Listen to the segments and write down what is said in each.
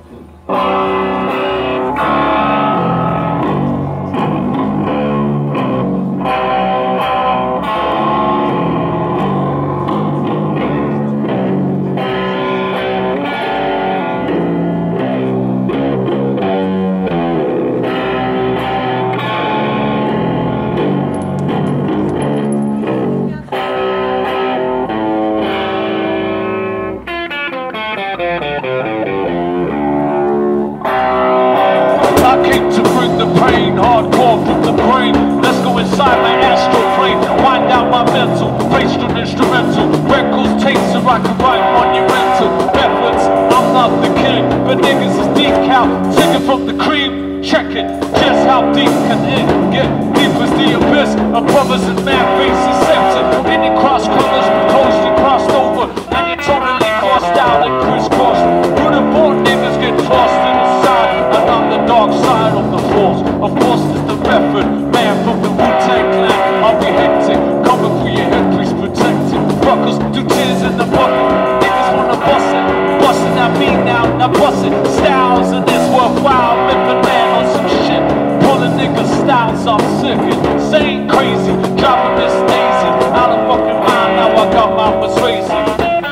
Hardcore from the brain. Let's go inside my astral plane. Wind out my mental, based on instrumental records, tapes, so I can write monumental methods. I'm not the king, but niggas is decal. Take it from the cream, check it. Just how deep can it get? Deep as the abyss. A brothers and man faces septic. Any cross colors, coast and crossed over, and you totally crossed out and crisscrossed. Who the born niggas get tossed in the side, and on the dark side of the force. Of course, it's the method, man from the Wu-Tang Clan. I'll be hectic, coming for your head, please protect it. Fuckers do tears in the bucket, niggas wanna bust it. Bustin' at me now bust it. Styles in this worthwhile, make a man on some shit. Pulling niggas' styles, I'm sick. Saying crazy, dropping Miss Daisy. Out of fucking mind, now I got my persuasive.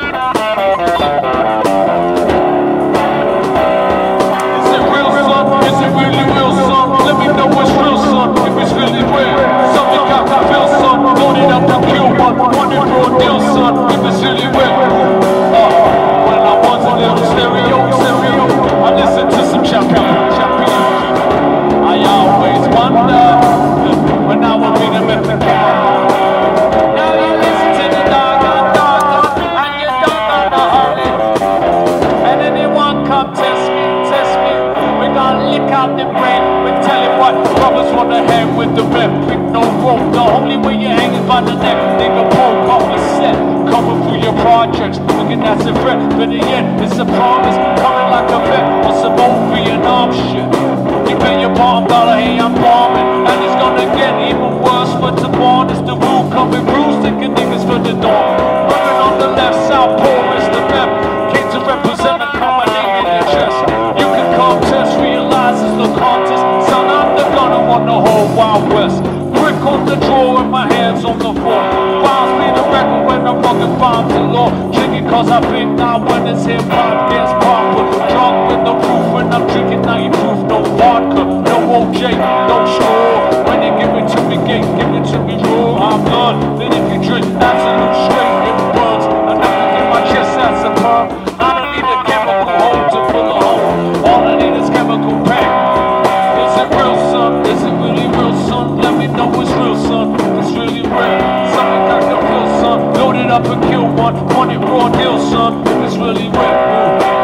Is it real, son? Is it really real, son? Let me know what's real, son. If it's really real, something got to feel, son. Loaded up to kill one, wanted for a deal, son. If it's really real. When I was a little stereo, I listened to some champion. I always wonder when I will be the method. Now you listen to the dog, and you don't know the hurry. And anyone come test me. We gonna lick out the brain. We tell you what, brothers wanna hang with the rep. Pick no rope, the only way you're hanging by the neck. Nigga poke off the set, coming through your projects. Looking that's a threat, better yet, it's a promise. Coming like a vet on some old Vietnam shit. You pay your bomb dollar, hey, I'm bombing. And it's gonna get even worse, but to born is the rule. Coming bruised, taking niggas for the door. Running on the left, south pole, is the rep. Came to represent a common name in your chest. You can contest, realize it's no contest. Son, I'm the gunner on the whole Wild West. Brick on the drawer and my hands on the floor. Bounce me the record when I'm fucking bombs and law. Drinking cause I think now when it's hip hop gets proper. Drunk with no proof when I'm drinking, now you proof no vodka, no OJ, no straw. When you give it to me, give it to me raw. I'm done. Then if you drink absolute straight, it burns. Enough to get my chest as a perm. I don't need a chemical home to fill a hole. All I need is chemical pack. Is it real, son? Is it really real, son? Let me know it's real, son. It's really real. Something got to feel, son. Load it up and kill one. Want it raw deal, son. It's really real.